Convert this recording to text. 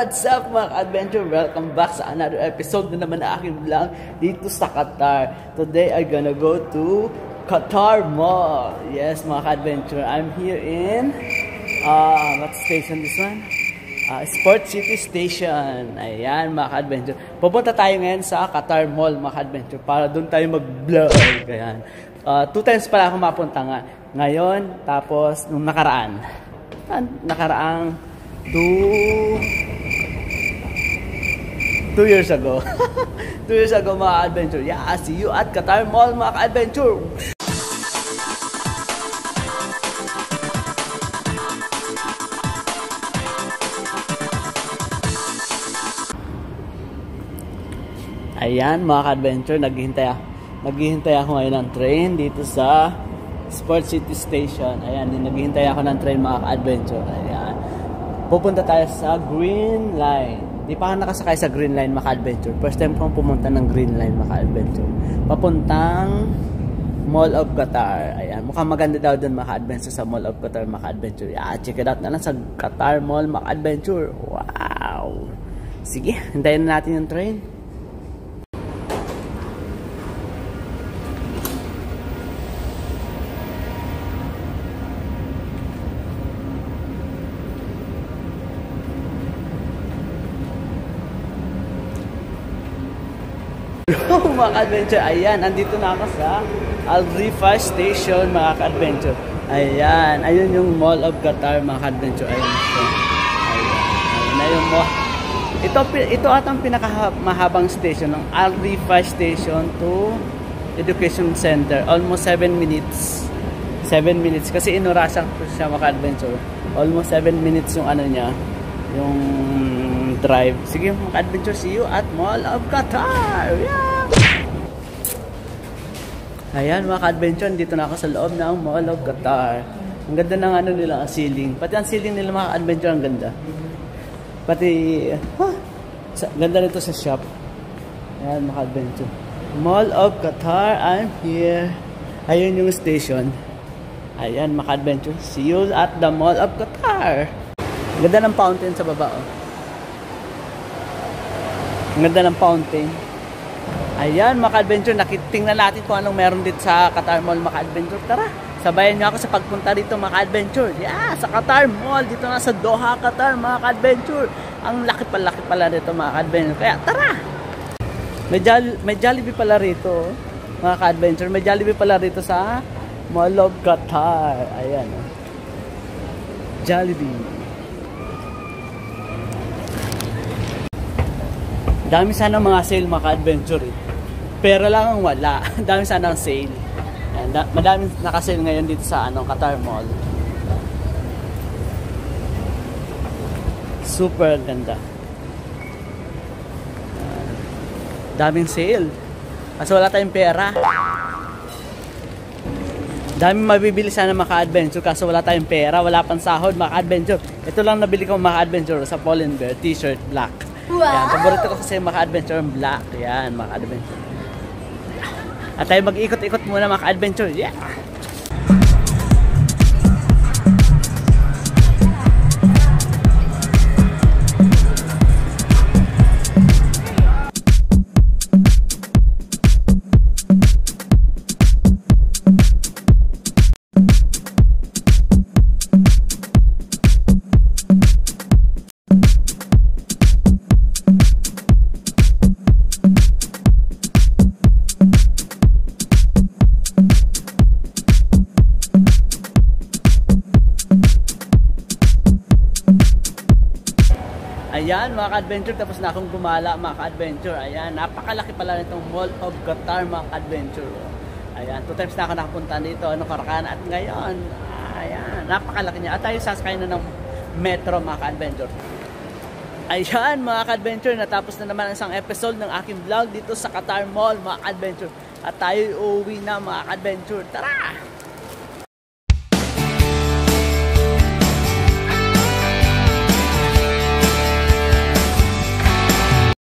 What's up mga ka-adventure? Welcome back sa another episode na naman na aking vlog dito sa Qatar. Today I'm gonna go to Qatar Mall. Yes mga ka-adventure, I'm here in what station this one? Sport City Station. Ayan mga ka-adventure. Pupunta tayo ngayon sa Qatar Mall mga ka-adventure para doon tayo mag-vlog. Ayan. 2 times pala ako mapunta nga. Ngayon, tapos nung nakaraang 2 years ago. 2 years ago mga ka-adventure. Yeah, see you at Qatar Mall mga ka-adventure. Ayan mga ka-adventure, naghihintay ako ngayon ng train dito sa Sport City Station. Ayan, naghihintay ako ng train mga ka-adventure. Ayan. Pupunta tayo sa Green Line. Di pa ako nakasakay sa Green Line mga ka-adventure. First time kong pumunta ng Green Line mga ka-adventure. Papuntang Mall of Qatar. Ayan, mukhang maganda daw dun mga ka-adventure sa Mall of Qatar mga ka-adventure. Yeah, check it out na lang sa Qatar Mall mga ka-adventure. Wow! Sige, hintayin na natin yung train. Mga ka-adventure, ayan, andito na ako sa Al Rifa Station mga ka-adventure. Ayan, ayun yung Mall of Qatar mga ka-adventure. Ayun siya. Ayan, ayun mall. Ito atang pinakamahabang station ng Al Rifa Station to Education Center. Almost 7 minutes. 7 minutes kasi inurasan ko siya mga ka-adventure. Almost 7 minutes yung ano niya, yung drive. Sige mga ka-adventure, see you at Mall of Qatar. Yeah! Ayan mga ka-adventure, dito na ako sa loob ng Mall of Qatar. Ang ganda ng ano nila, ang ceiling. Pati ang ceiling nila mga ka-adventure, ang ganda. Pati, ganda nito sa shop. Ayan mga ka-adventure. Mall of Qatar, I'm here. Ayun yung station. Ayan mga ka-adventure, see you at the Mall of Qatar. Ang ganda ng fountain sa baba. Oh. Ang ganda ng fountain. Ayan mga ka-adventure, tingnan natin kung anong meron dito sa Qatar Mall mga ka-adventure. Tara, sabayan nyo ako sa pagpunta dito mga ka-adventure. Yeah, sa Qatar Mall, dito na sa Doha, Qatar mga ka-adventure. Ang laki pala dito mga ka-adventure. Kaya tara! May Jollibee pala rito mga ka-adventure. May Jollibee pala rito sa Mall of Qatar. Ayan. Jollibee. Dami sana mga sale mga ka-adventure eh. Pero lang ang wala. Dami sana ang sale. Madaming nakasale ngayon dito sa Qatar Mall. Super ganda. Daming sale. Kasi wala tayong pera. Daming mabibili sana mga ka-adventure kasi wala tayong pera, wala pang sahod mga ka-adventure. Ito lang nabili ko mga ka-adventure sa Pollen Bear t-shirt black. Wow. Yan, paborito ko kasi mga ka-adventure black. Yan, mga ka-adventure. At tayo mag-ikot-ikot muna mga ka-adventure. Yeah! Ayan mga ka-adventure, tapos na akong gumala mga ka-adventure. Ayan, napakalaki pala nitong Mall of Qatar mga ka-adventure. Ayan, 2 times na ako nakapunta dito, Karakan, at ngayon, ayan, napakalaki niya. At tayo sasakay na ng metro mga ka-adventure. Ayan mga ka-adventure, natapos na naman ang isang episode ng aking vlog dito sa Qatar Mall mga ka-adventure. At tayo uuwi na mga ka-adventure. Tara!